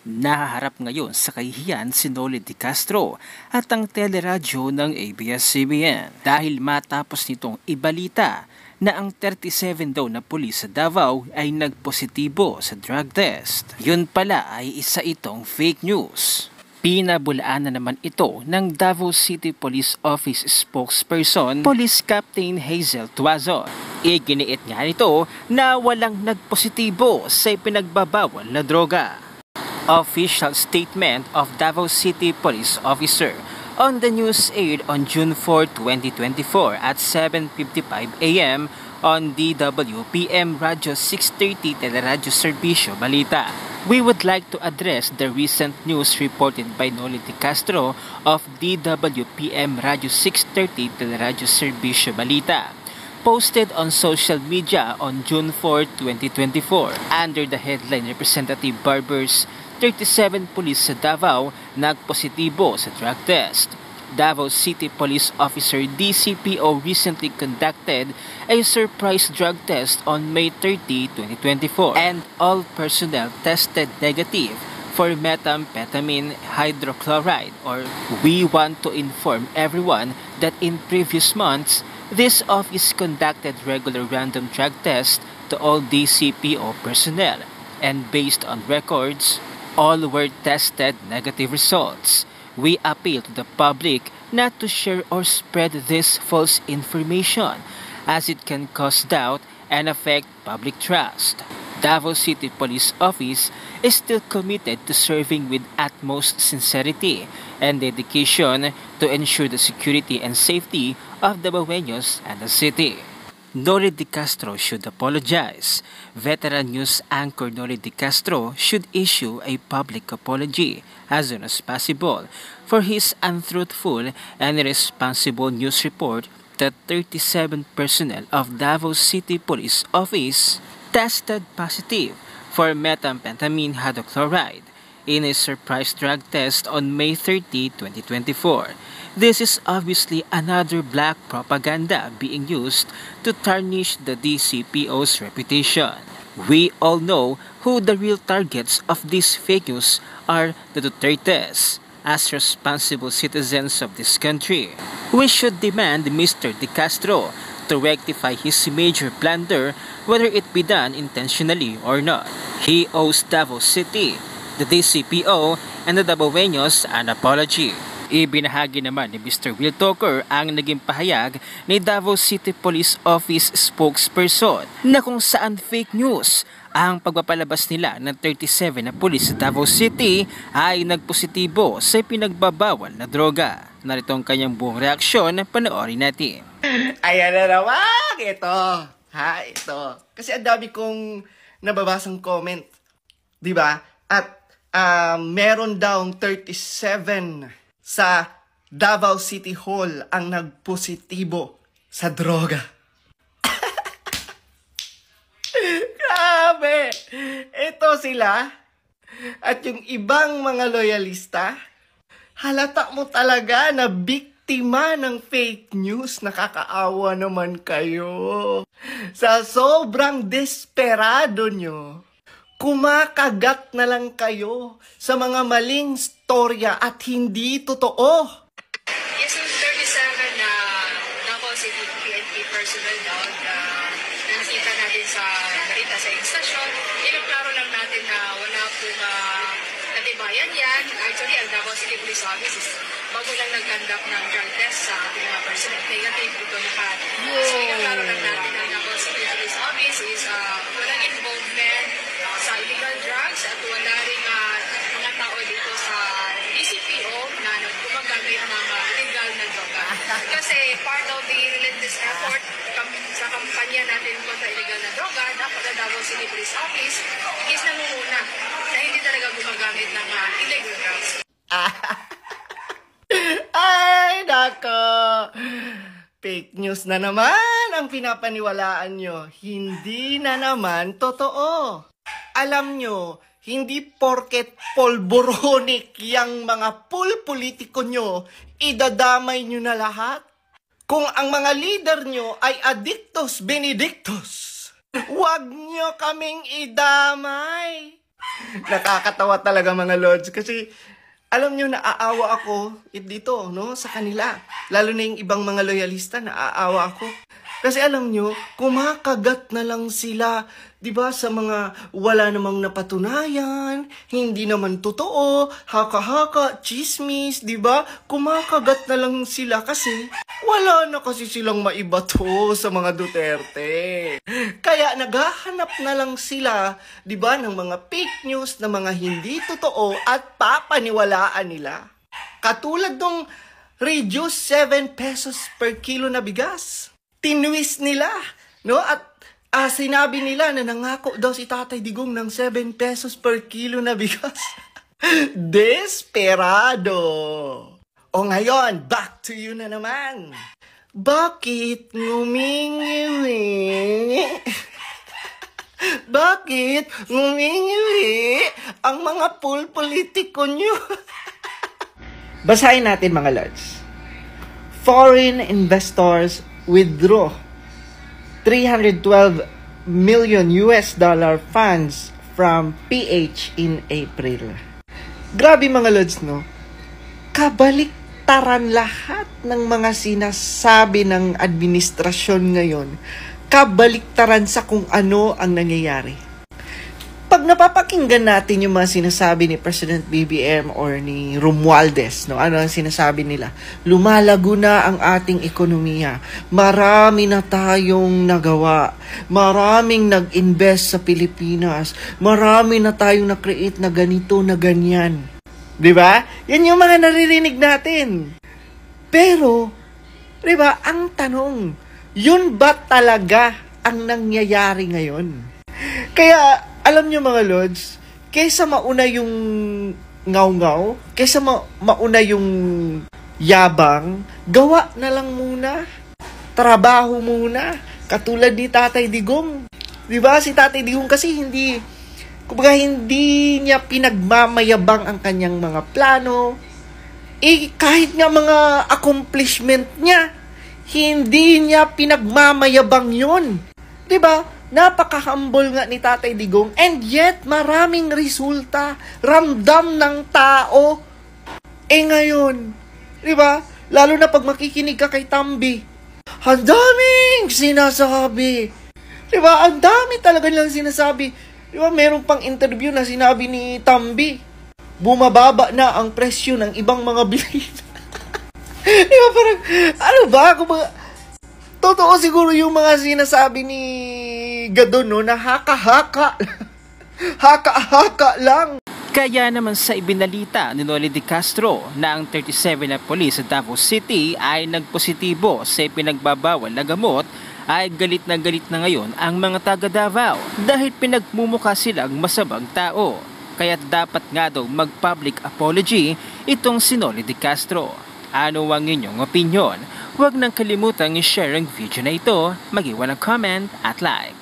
Nahaharap ngayon sa kahihiyan si Noli De Castro at ang teleradyo ng ABS-CBN dahil matapos nitong ibalita na ang 37 daw na pulis sa Davao ay nagpositibo sa drug test. Yun pala ay isa itong fake news. Pinabulaan na naman ito ng Davao City Police Office spokesperson, Police Captain Hazel Tuazon. Iginiit nga nito na walang nagpositibo sa ipinagbabawal na droga. Official statement of Davao City Police Officer on the news aired on June 4, 2024 at 7:55 a.m. on DWPM Radio 630 Teleradyo Serbisyo Balita. We would like to address the recent news reported by Noli De Castro of DWPM Radio 630 Teleradyo Serbisyo Balita, posted on social media on June 4, 2024 under the headline Representative Barber's 37 pulis sa Davao nagpositibo sa drug test. Davao City Police Officer DCPO recently conducted a surprise drug test on May 30, 2024 and all personnel tested negative for methamphetamine hydrochloride. Or we want to inform everyone that in previous months, this office conducted regular random drug tests to all DCPO personnel, and based on records, all were tested negative results. We appeal to the public not to share or spread this false information as it can cause doubt and affect public trust. Davao City Police Office is still committed to serving with utmost sincerity and dedication to ensure the security and safety of the Davaoenos and the city. Noli De Castro should apologize. Veteran news anchor Noli De Castro should issue a public apology as soon as possible for his untruthful and irresponsible news report that 37 personnel of Davao City Police Office tested positive for methamphetamine hydrochloride in a surprise drug test on May 30, 2024. This is obviously another black propaganda being used to tarnish the DCPO's reputation. We all know who the real targets of these fake news are: the Dutertes. As responsible citizens of this country, we should demand Mr. De Castro to rectify his major blunder, whether it be done intentionally or not. He owes Davao City, the DCPO, and the Davaoenos an apology. Ibinahagi naman ni Mr. Will Toker ang naging pahayag ni Davao City Police Office spokesperson na kung saan fake news ang pagpapalabas nila ng 37 na pulis sa Davao City ay nagpositibo sa pinagbabawal na droga. Narito ang kanyang buong reaksyon, panoorin natin. Ayan na naman! Ito. Kasi ang dami kong nababasang comment. Diba? At meron daw 37 sa Davao City Hall ang nagpositibo sa droga. Grabe! Ito sila. At yung ibang mga loyalista, halata mo talaga na biktima ng fake news. Nakakaawa naman kayo. Sa sobrang desperado nyo, kumakagat na lang kayo sa mga maling storya at hindi totoo. Yes, yung 37 na Davao City PNP personnel daw na nakita natin sa balita sa instasyon, inuklaro lang natin na wala pong natibayan yan. Actually, ang Davao City Police Office is bago lang nag-conduct ng drug test sa ating mga personnel. Negative ito lahat. So, inuklaro lang natin na Davao City Police Office is walang involvement sa illegal drugs at wala rin mga tao dito sa DCPO na gumagamit ng illegal na droga. Kasi part of the relentless effort sa kampanya natin kontra illegal na droga, dapat ang Davao City Police Office is nangunguna na hindi talaga gumagamit ng illegal drugs. Ay, nako! Fake news na naman ang pinapaniwalaan nyo. Hindi na naman totoo. Alam nyo, hindi porket polboronic yang mga politiko nyo, idadamay nyo na lahat. Kung ang mga leader nyo ay addictos benedictos, huwag nyo kaming idamay. Nakakatawa talaga mga lords kasi alam nyo, naaawa ako dito, no, sa kanila. Lalo na yung ibang mga loyalista, naaawa ako. Kasi alam nyo, kumakagat na lang sila, di ba, sa mga wala namang napatunayan, hindi naman totoo, haka-haka, chismis, di ba? Kumakagat na lang sila kasi wala na kasi silang maibato sa mga Duterte. Kaya naghahanap na lang sila, di ba, ng mga fake news na mga hindi totoo at papaniwalaan nila. Katulad ng reduce 7 pesos per kilo na bigas. Tinwist nila, no? At sinabi nila na nangako daw si Tatay Digong ng 7 pesos per kilo na bigas. Desperado! O ngayon, back to you na naman. Bakit ngumingiwi? Bakit ngumingiwi ang mga politiko nyo? Basahin natin mga lords. Foreign investors withdraw 312 million US dollar funds from PH in April. Grabe mga lords, no? Kabaliktaran lahat ng mga sinasabi ng administrasyon ngayon. Kabaliktaran sa kung ano ang nangyayari. Pag napapakinggan natin yung mga sinasabi ni President BBM or ni Romualdez, no, ano ang sinasabi nila? Lumalago na ang ating ekonomiya. Marami na tayong nagawa. Maraming nag-invest sa Pilipinas. Marami na tayong na-create na ganito, na ganyan. Di ba? Yan yung mga naririnig natin. Pero, di ba, ang tanong, yun ba talaga ang nangyayari ngayon? Kaya, alam nyo mga lords, kaysa mauna yung ngaw-ngaw, kaysa mauna yung yabang, gawa na lang muna. Trabaho muna. Katulad ni Tatay Digong. Diba? Si Tatay Digong kasi hindi niya pinagmamayabang ang kanyang mga plano. Kahit nga mga accomplishment niya, hindi niya pinagmamayabang yun. Diba? Napaka-humble nga ni Tatay Digong, and yet maraming resulta, ramdam ng tao. Ngayon, di ba? Lalo na pag makikinig ka kay Tambi, ang daming sinasabi. Di ba? Ang dami talaga nilang sinasabi. Di ba? Meron pang interview na sinabi ni Tambi, bumababa na ang presyo ng ibang mga bilihin. Di ba? Parang, ano ba? Totoo siguro yung mga sinasabi ni Gadon, no, na haka-haka. Haka-haka lang. Kaya naman sa ibinalita ni Noli de Castro na ang 37 na polis sa Davao City ay nagpositibo sa pinagbabawal na gamot, ay galit na ngayon ang mga taga Davao dahil pinagmumukha silang masamang tao. Kaya dapat nga daw mag-public apology itong si Noli de Castro. Ano ang inyong opinion? Huwag nang kalimutang i-share ang video na ito, mag-iwan ng comment at like.